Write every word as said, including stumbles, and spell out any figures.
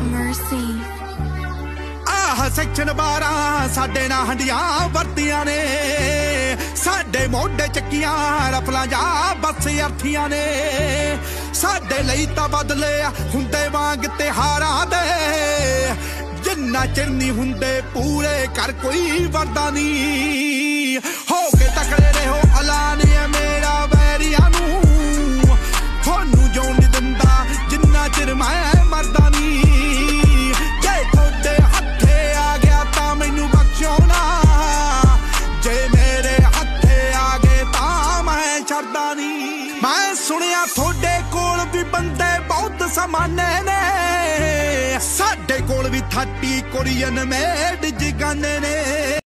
mercy. आह section बारह साडे ना हंडियां वरतियां ने, साडे मोढे चक्कियां रफलां जा बस अरथियां ने। साडे लई तां बदले हुंदे वांग तिहारां दे, जिन्ना चिर नहीं हुंदे पूरे कर कोई वरदा नहीं। हो के तकड़े रहो ऐलान है मेरा वैरियां नूं, थोनू जो नहीं दिंदा जिन्ना चिर मैं मरदा नहीं। जे थोड़े हत्थे आ गया तां मैनू बख्शो ना, जे मेरे हत्थे आ गए तां मैं छड्डदा नहीं। मैं सुनिया थोड़े कोल भी बंदे बहुत समाने ने, साडे कोल भी थर्टी कोरियन मेड जगाने ने।